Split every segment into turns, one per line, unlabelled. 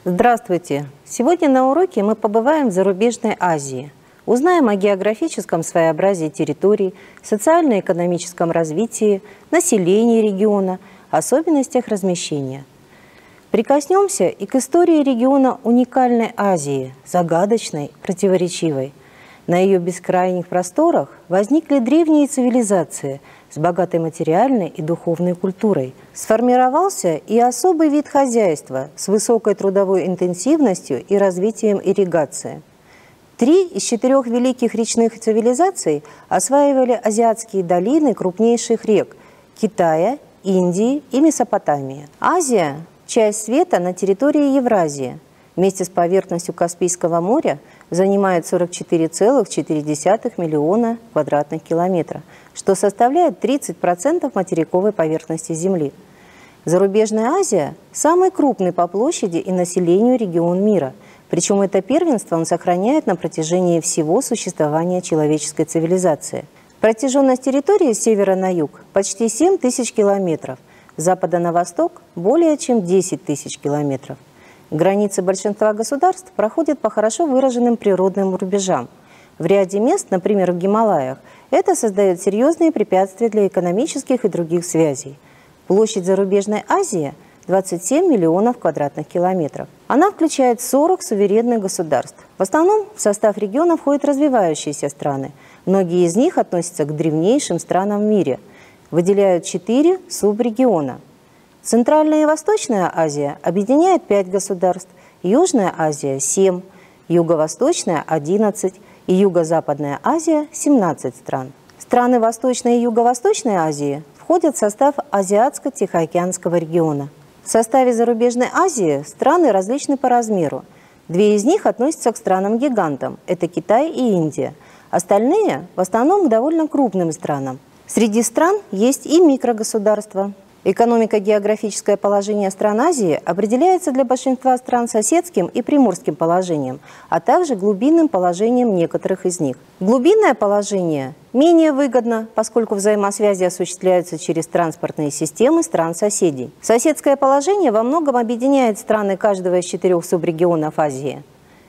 Здравствуйте! Сегодня на уроке мы побываем в зарубежной Азии. Узнаем о географическом своеобразии территорий, социально-экономическом развитии, населении региона, особенностях размещения. Прикоснемся и к истории региона уникальной Азии, загадочной, противоречивой. На ее бескрайних просторах возникли древние цивилизации с богатой материальной и духовной культурой. Сформировался и особый вид хозяйства с высокой трудовой интенсивностью и развитием ирригации. 3 из 4 великих речных цивилизаций осваивали азиатские долины крупнейших рек – Китая, Индии и Месопотамии. Азия – часть света на территории Евразии. Вместе с поверхностью Каспийского моря занимает 44,4 миллиона квадратных километров, что составляет 30% материковой поверхности Земли. Зарубежная Азия – самый крупный по площади и населению регион мира, причем это первенство он сохраняет на протяжении всего существования человеческой цивилизации. Протяженность территории с севера на юг – почти 7 тысяч километров, с запада на восток – более чем 10 тысяч километров. Границы большинства государств проходят по хорошо выраженным природным рубежам. В ряде мест, например, в Гималаях, это создает серьезные препятствия для экономических и других связей. Площадь зарубежной Азии – 27 миллионов квадратных километров. Она включает 40 суверенных государств. В основном в состав региона входят развивающиеся страны. Многие из них относятся к древнейшим странам в мире. Выделяют 4 субрегиона. Центральная и Восточная Азия объединяет 5 государств, Южная Азия – 7, Юго-Восточная – 11 и Юго-Западная Азия – 17 стран. Страны Восточной и Юго-Восточной Азии входят в состав Азиатско-Тихоокеанского региона. В составе зарубежной Азии страны различны по размеру. 2 из них относятся к странам-гигантам – это Китай и Индия. Остальные в основном к довольно крупным странам. Среди стран есть и микрогосударства. Экономико-географическое положение стран Азии определяется для большинства стран соседским и приморским положением, а также глубинным положением некоторых из них. Глубинное положение менее выгодно, поскольку взаимосвязи осуществляются через транспортные системы стран-соседей. Соседское положение во многом объединяет страны каждого из 4 субрегионов Азии.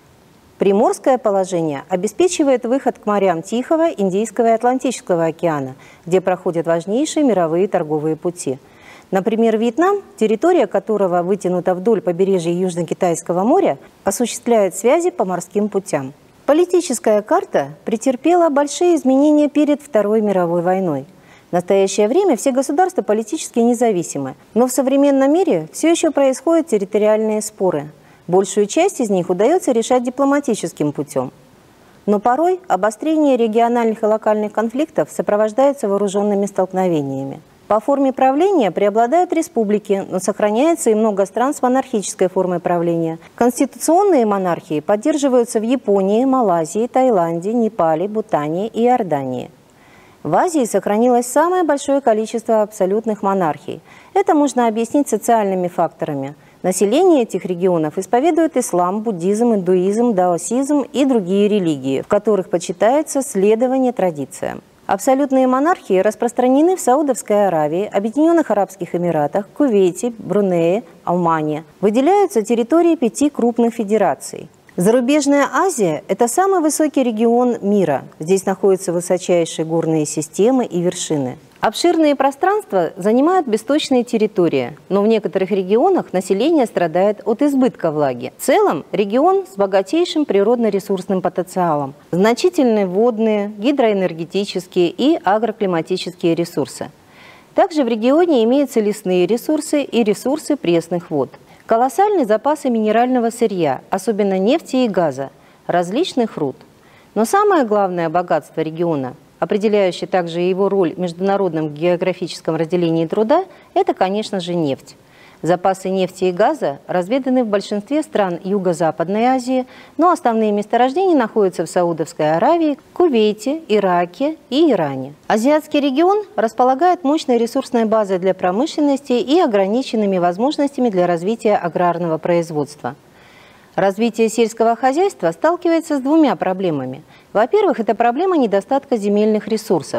Приморское положение обеспечивает выход к морям Тихого, Индийского и Атлантического океана, где проходят важнейшие мировые торговые пути. Например, Вьетнам, территория которого вытянута вдоль побережья Южно-Китайского моря, осуществляет связи по морским путям. Политическая карта претерпела большие изменения перед Второй мировой войной. В настоящее время все государства политически независимы, но в современном мире все еще происходят территориальные споры. Большую часть из них удается решать дипломатическим путем. Но порой обострение региональных и локальных конфликтов сопровождается вооруженными столкновениями. По форме правления преобладают республики, но сохраняется и много стран с монархической формой правления. Конституционные монархии поддерживаются в Японии, Малайзии, Таиланде, Непале, Бутане и Иордании. В Азии сохранилось самое большое количество абсолютных монархий. Это можно объяснить социальными факторами. Население этих регионов исповедует ислам, буддизм, индуизм, даосизм и другие религии, в которых почитается следование традициям. Абсолютные монархии распространены в Саудовской Аравии, Объединенных Арабских Эмиратах, Кувейте, Брунее, Омане. Выделяются территории 5 крупных федераций. Зарубежная Азия – это самый высокий регион мира. Здесь находятся высочайшие горные системы и вершины. Обширные пространства занимают бесточные территории, но в некоторых регионах население страдает от избытка влаги. В целом регион с богатейшим природно-ресурсным потенциалом, значительные водные, гидроэнергетические и агроклиматические ресурсы. Также в регионе имеются лесные ресурсы и ресурсы пресных вод. Колоссальные запасы минерального сырья, особенно нефти и газа, различных руд. Но самое главное богатство региона, определяющее также его роль в международном географическом разделении труда, это, конечно же, нефть. Запасы нефти и газа разведаны в большинстве стран Юго-Западной Азии, но основные месторождения находятся в Саудовской Аравии, Кувейте, Ираке и Иране. Азиатский регион располагает мощной ресурсной базой для промышленности и ограниченными возможностями для развития аграрного производства. Развитие сельского хозяйства сталкивается с 2 проблемами. Во-первых, это проблема недостатка земельных ресурсов.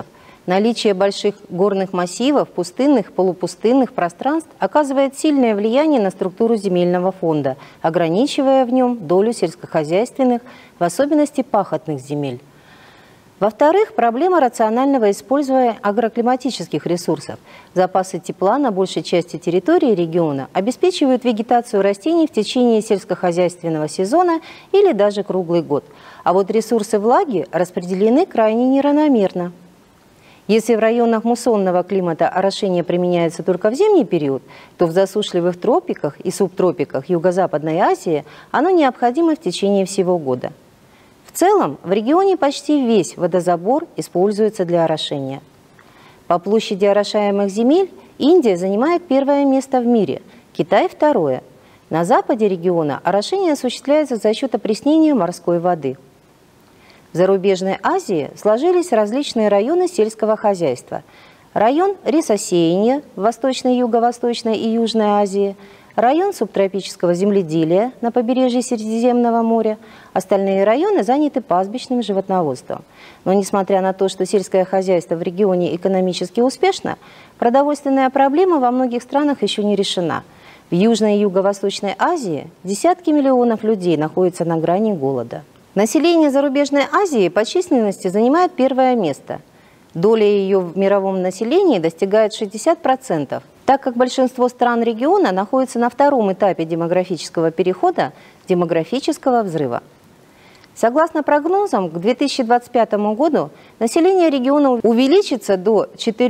Наличие больших горных массивов, пустынных, полупустынных пространств оказывает сильное влияние на структуру земельного фонда, ограничивая в нем долю сельскохозяйственных, в особенности пахотных земель. Во-вторых, проблема рационального использования агроклиматических ресурсов. Запасы тепла на большей части территории региона обеспечивают вегетацию растений в течение сельскохозяйственного сезона или даже круглый год. А вот ресурсы влаги распределены крайне неравномерно. Если в районах муссонного климата орошение применяется только в зимний период, то в засушливых тропиках и субтропиках Юго-Западной Азии оно необходимо в течение всего года. В целом, в регионе почти весь водозабор используется для орошения. По площади орошаемых земель Индия занимает первое место в мире, Китай – второе. На западе региона орошение осуществляется за счет опреснения морской воды. В зарубежной Азии сложились различные районы сельского хозяйства. Район рисосеяния в Восточной, Юго-Восточной и Южной Азии, район субтропического земледелия на побережье Средиземного моря. Остальные районы заняты пастбищным животноводством. Но несмотря на то, что сельское хозяйство в регионе экономически успешно, продовольственная проблема во многих странах еще не решена. В Южной и Юго-Восточной Азии десятки миллионов людей находятся на грани голода. Население зарубежной Азии по численности занимает первое место. Доля ее в мировом населении достигает 60%, так как большинство стран региона находится на втором этапе демографического перехода, демографического взрыва. Согласно прогнозам, к 2025 году население региона увеличится до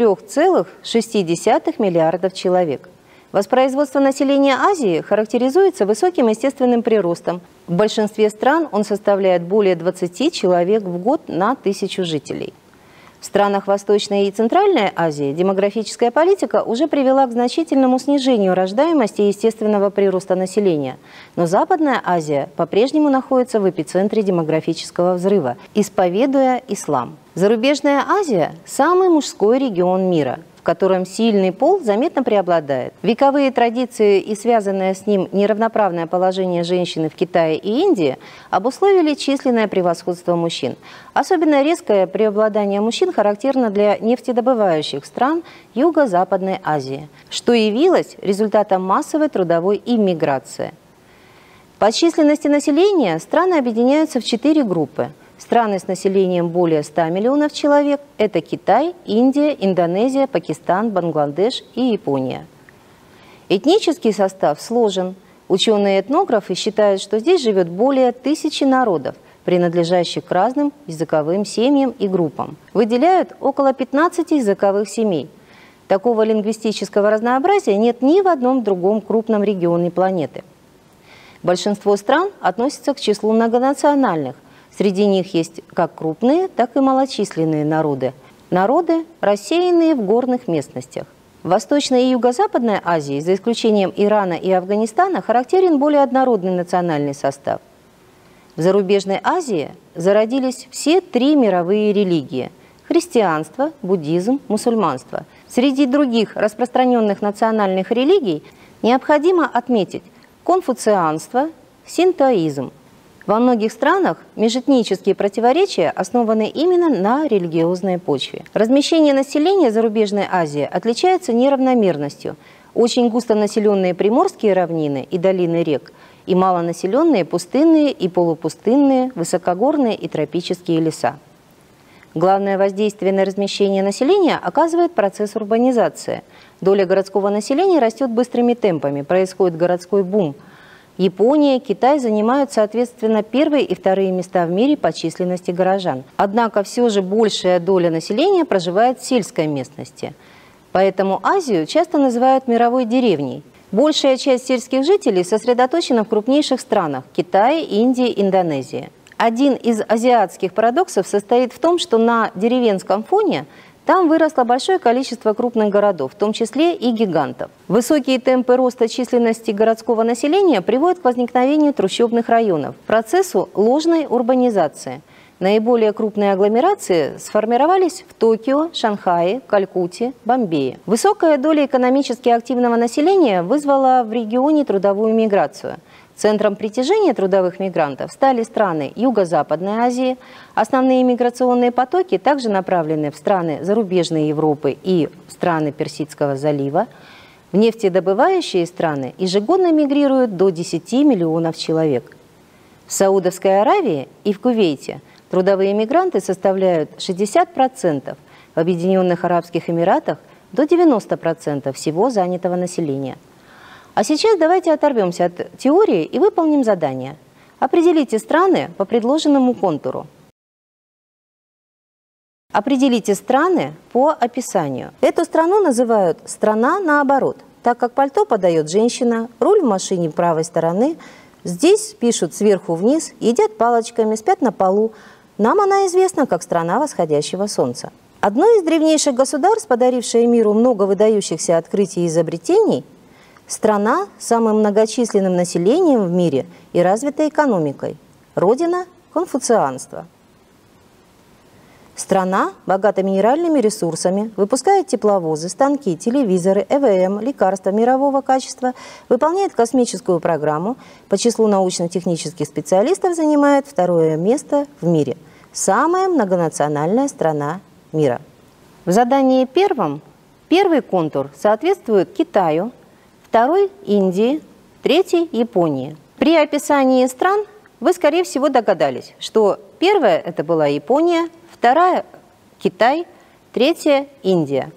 4,6 миллиардов человек. Воспроизводство населения Азии характеризуется высоким естественным приростом. В большинстве стран он составляет более 20 человек в год на 1000 жителей. В странах Восточной и Центральной Азии демографическая политика уже привела к значительному снижению рождаемости и естественного прироста населения. Но Западная Азия по-прежнему находится в эпицентре демографического взрыва, исповедуя ислам. Зарубежная Азия – самый мужской регион мира, в котором сильный пол заметно преобладает. Вековые традиции и связанное с ним неравноправное положение женщины в Китае и Индии обусловили численное превосходство мужчин. Особенно резкое преобладание мужчин характерно для нефтедобывающих стран Юго-Западной Азии, что явилось результатом массовой трудовой иммиграции. По численности населения страны объединяются в 4 группы. Страны с населением более 100 миллионов человек – это Китай, Индия, Индонезия, Пакистан, Бангладеш и Япония. Этнический состав сложен. Ученые-этнографы считают, что здесь живет более 1000 народов, принадлежащих к разным языковым семьям и группам. Выделяют около 15 языковых семей. Такого лингвистического разнообразия нет ни в одном другом крупном регионе планеты. Большинство стран относятся к числу многонациональных. Среди них есть как крупные, так и малочисленные народы. Народы, рассеянные в горных местностях. В Восточной и Юго-Западной Азии, за исключением Ирана и Афганистана, характерен более однородный национальный состав. В зарубежной Азии зародились все 3 мировые религии – христианство, буддизм, мусульманство. Среди других распространенных национальных религий необходимо отметить конфуцианство, синтоизм. Во многих странах межэтнические противоречия основаны именно на религиозной почве. Размещение населения зарубежной Азии отличается неравномерностью. Очень густонаселенные приморские равнины и долины рек и малонаселенные пустынные и полупустынные, высокогорные и тропические леса. Главное воздействие на размещение населения оказывает процесс урбанизации. Доля городского населения растет быстрыми темпами, происходит городской бум. Япония, Китай занимают, соответственно, первые и вторые места в мире по численности горожан. Однако все же большая доля населения проживает в сельской местности. Поэтому Азию часто называют мировой деревней. Большая часть сельских жителей сосредоточена в крупнейших странах – Китае, Индии, Индонезии. Один из азиатских парадоксов состоит в том, что на деревенском фоне там выросло большое количество крупных городов, в том числе и гигантов. Высокие темпы роста численности городского населения приводят к возникновению трущобных районов, процессу ложной урбанизации. Наиболее крупные агломерации сформировались в Токио, Шанхае, Калькутте, Бомбее. Высокая доля экономически активного населения вызвала в регионе трудовую миграцию. Центром притяжения трудовых мигрантов стали страны Юго-Западной Азии. Основные миграционные потоки также направлены в страны зарубежной Европы и в страны Персидского залива. В нефтедобывающие страны ежегодно мигрируют до 10 миллионов человек. В Саудовской Аравии и в Кувейте трудовые мигранты составляют 60%, в Объединенных Арабских Эмиратах до 90% всего занятого населения. А сейчас давайте оторвемся от теории и выполним задание. Определите страны по предложенному контуру. Определите страны по описанию. Эту страну называют «страна наоборот», так как пальто подает женщина, руль в машине правой стороны, здесь пишут сверху вниз, едят палочками, спят на полу. Нам она известна как страна восходящего солнца. Одно из древнейших государств, подарившее миру много выдающихся открытий и изобретений, страна с самым многочисленным населением в мире и развитой экономикой. Родина конфуцианства. Страна богата минеральными ресурсами, выпускает тепловозы, станки, телевизоры, ЭВМ, лекарства мирового качества, выполняет космическую программу, по числу научно-технических специалистов занимает второе место в мире. Самая многонациональная страна мира. В задании первом первый контур соответствует Китаю, второй – Индии, третий – Японии. При описании стран вы, скорее всего, догадались, что первая – это была Япония, вторая – Китай, третья – Индия.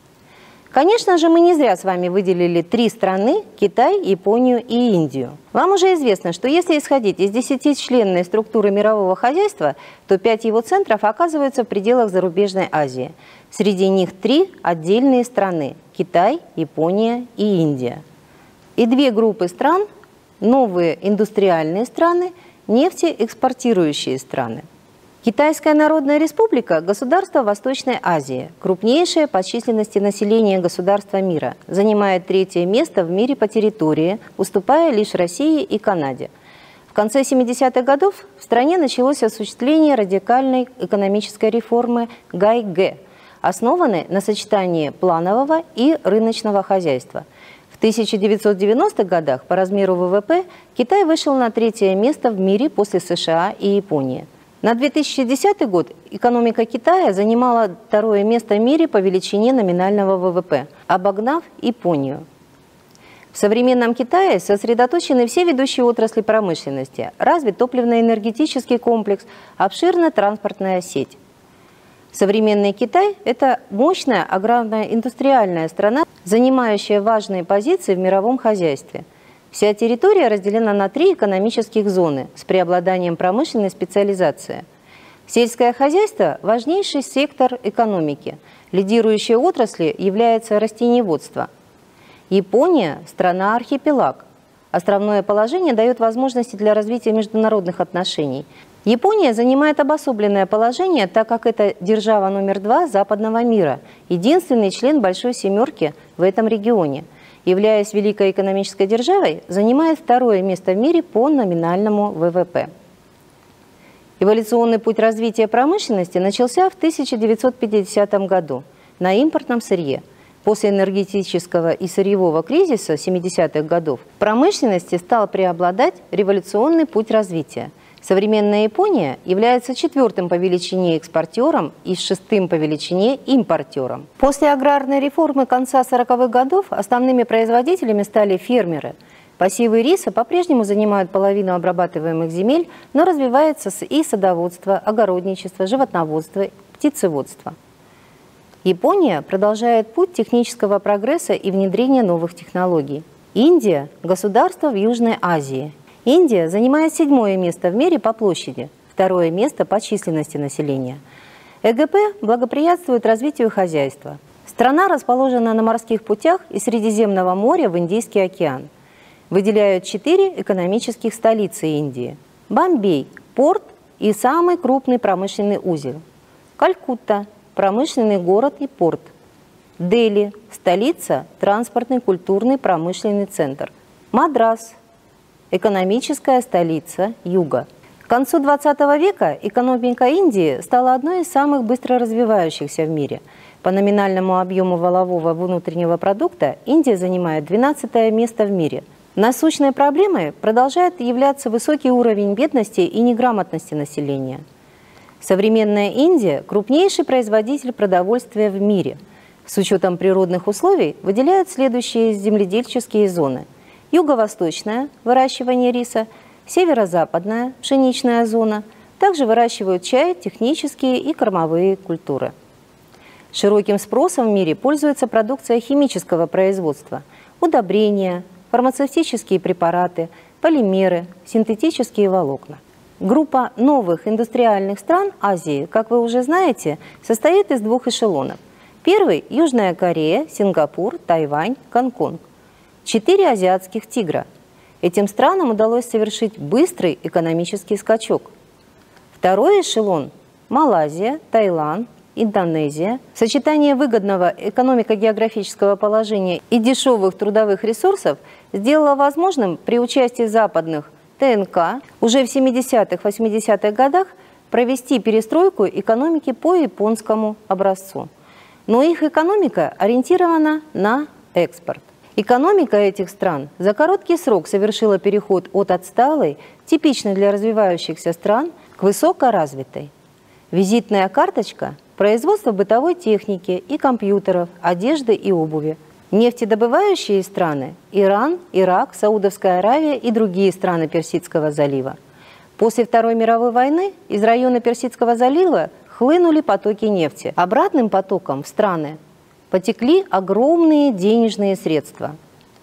Конечно же, мы не зря с вами выделили 3 страны – Китай, Японию и Индию. Вам уже известно, что если исходить из 10-членной структуры мирового хозяйства, то 5 его центров оказываются в пределах зарубежной Азии. Среди них 3 отдельные страны – Китай, Япония и Индия. И 2 группы стран – новые индустриальные страны, нефтеэкспортирующие страны. Китайская Народная Республика – государство Восточной Азии, крупнейшее по численности населения государства мира, занимает 3-е место в мире по территории, уступая лишь России и Канаде. В конце 70-х годов в стране началось осуществление радикальной экономической реформы ГАИ-Гэ, основанной на сочетании планового и рыночного хозяйства. В 1990-х годах по размеру ВВП Китай вышел на 3-е место в мире после США и Японии. На 2010 год экономика Китая занимала 2-е место в мире по величине номинального ВВП, обогнав Японию. В современном Китае сосредоточены все ведущие отрасли промышленности, развит топливно-энергетический комплекс, обширная транспортная сеть. Современный Китай – это мощная аграрно-индустриальная страна, занимающая важные позиции в мировом хозяйстве. Вся территория разделена на 3 экономических зоны с преобладанием промышленной специализации. Сельское хозяйство – важнейший сектор экономики. Лидирующей отраслью является растениеводство. Япония – страна-архипелаг. Островное положение дает возможности для развития международных отношений. Япония занимает обособленное положение, так как это держава номер 2 западного мира, единственный член Большой Семерки в этом регионе. Являясь великой экономической державой, занимает 2-е место в мире по номинальному ВВП. Эволюционный путь развития промышленности начался в 1950 году на импортном сырье. После энергетического и сырьевого кризиса 70-х годов в промышленности стал преобладать революционный путь развития. Современная Япония является 4-м по величине экспортером и 6-м по величине импортером. После аграрной реформы конца 40-х годов основными производителями стали фермеры. Посевы риса по-прежнему занимают половину обрабатываемых земель, но развивается и садоводство, огородничество, животноводство, птицеводство. Япония продолжает путь технического прогресса и внедрения новых технологий. Индия – государство в Южной Азии. Индия занимает 7-е место в мире по площади, 2-е место по численности населения. ЭГП благоприятствует развитию хозяйства. Страна расположена на морских путях из Средиземного моря в Индийский океан. Выделяют 4 экономических столицы Индии. Бомбей – порт и самый крупный промышленный узел. Калькутта – промышленный город и порт. Дели – столица, транспортный, культурный, промышленный центр. Мадрас – экономическая столица Юга. К концу 20 века экономика Индии стала одной из самых быстро развивающихся в мире. По номинальному объему валового внутреннего продукта Индия занимает 12-е место в мире. Насущной проблемой продолжает являться высокий уровень бедности и неграмотности населения. Современная Индия – крупнейший производитель продовольствия в мире. С учетом природных условий выделяют следующие земледельческие зоны. Юго-восточное – выращивание риса, северо-западная – пшеничная зона. Также выращивают чай, технические и кормовые культуры. Широким спросом в мире пользуется продукция химического производства – удобрения, фармацевтические препараты, полимеры, синтетические волокна. Группа новых индустриальных стран Азии, как вы уже знаете, состоит из двух эшелонов. Первый – Южная Корея, Сингапур, Тайвань, Гонконг. 4 азиатских тигра. Этим странам удалось совершить быстрый экономический скачок. Второй эшелон – Малайзия, Таиланд, Индонезия. Сочетание выгодного экономико-географического положения и дешевых трудовых ресурсов сделало возможным при участии западных ТНК уже в 70-80-х годах провести перестройку экономики по японскому образцу. Но их экономика ориентирована на экспорт. Экономика этих стран за короткий срок совершила переход от отсталой, типичной для развивающихся стран, к высокоразвитой. Визитная карточка – производство бытовой техники и компьютеров, одежды и обуви. Нефтедобывающие страны – Иран, Ирак, Саудовская Аравия и другие страны Персидского залива. После Второй мировой войны из района Персидского залива хлынули потоки нефти. Обратным потоком в страны потекли огромные денежные средства.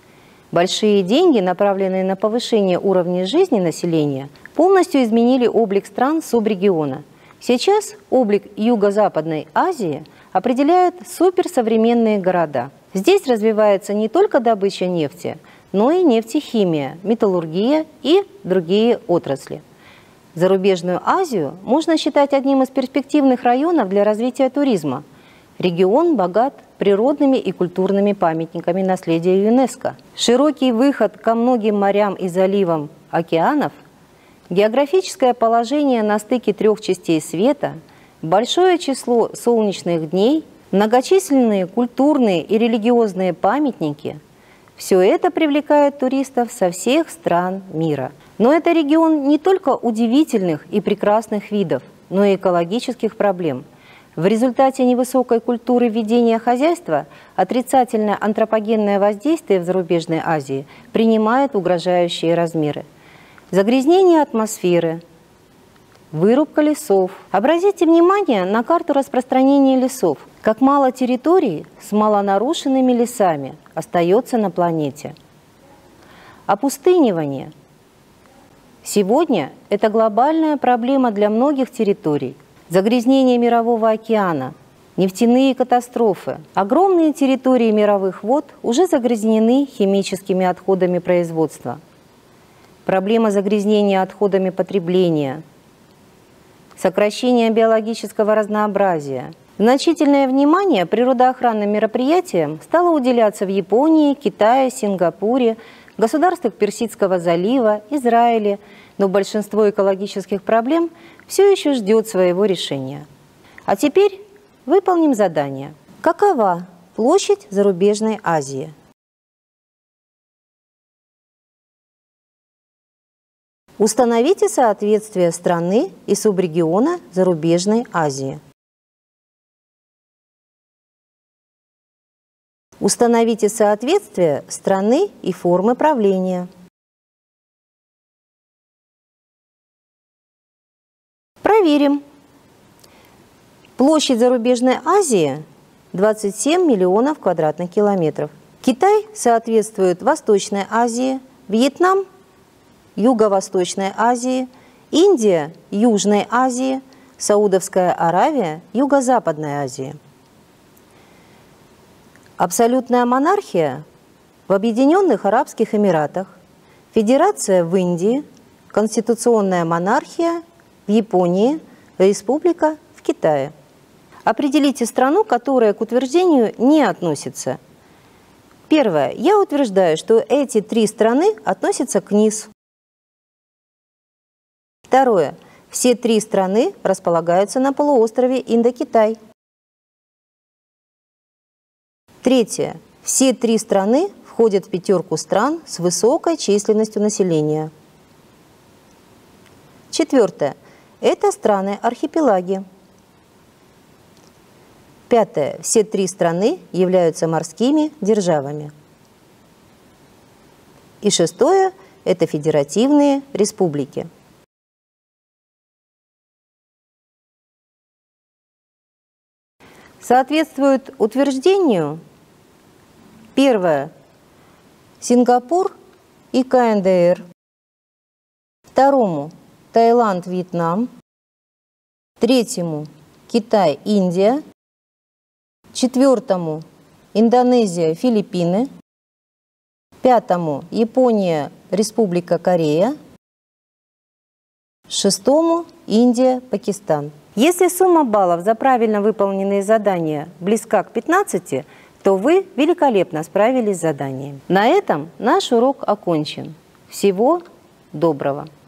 Большие деньги, направленные на повышение уровня жизни населения, полностью изменили облик стран субрегиона. Сейчас облик Юго-Западной Азии определяют суперсовременные города. Здесь развивается не только добыча нефти, но и нефтехимия, металлургия и другие отрасли. Зарубежную Азию можно считать одним из перспективных районов для развития туризма. Регион богат природными и культурными памятниками наследия ЮНЕСКО. Широкий выход ко многим морям и заливам океанов, географическое положение на стыке 3 частей света, большое число солнечных дней, многочисленные культурные и религиозные памятники – все это привлекает туристов со всех стран мира. Но это регион не только удивительных и прекрасных видов, но и экологических проблем. В результате невысокой культуры ведения хозяйства отрицательное антропогенное воздействие в зарубежной Азии принимает угрожающие размеры. Загрязнение атмосферы, вырубка лесов. Обратите внимание на карту распространения лесов. Как мало территорий с малонарушенными лесами остается на планете. Опустынивание. Сегодня это глобальная проблема для многих территорий. Загрязнение Мирового океана, нефтяные катастрофы. Огромные территории мировых вод уже загрязнены химическими отходами производства. Проблема загрязнения отходами потребления, сокращение биологического разнообразия. Значительное внимание природоохранным мероприятиям стало уделяться в Японии, Китае, Сингапуре, государствах Персидского залива, Израиле, но большинство экологических проблем все еще ждет своего решения. А теперь выполним задание. Какова площадь зарубежной Азии? Установите соответствие страны и субрегиона зарубежной Азии. Установите соответствие страны и формы правления. Проверим. Площадь зарубежной Азии 27 миллионов квадратных километров. Китай соответствует Восточной Азии, Вьетнам – Юго-Восточной Азии, Индия – Южной Азии, Саудовская Аравия – Юго-Западной Азии. Абсолютная монархия в Объединенных Арабских Эмиратах, федерация в Индии, конституционная монархия в Японии, республика в Китае. Определите страну, которая к утверждению не относится. Первое. Я утверждаю, что эти 3 страны относятся к НИС. Второе. Все 3 страны располагаются на полуострове Индокитай. Третье. Все 3 страны входят в пятерку стран с высокой численностью населения. Четвертое. Это страны-архипелаги. Пятое. Все 3 страны являются морскими державами. И шестое. Это федеративные республики. Соответствует утверждению: первое – Сингапур и КНДР, второму – Таиланд, Вьетнам, третьему – Китай, Индия, четвертому – Индонезия, Филиппины, пятому – Япония, Республика Корея, шестому – Индия, Пакистан. Если сумма баллов за правильно выполненные задания близка к 15, то вы великолепно справились с заданием. На этом наш урок окончен. Всего доброго!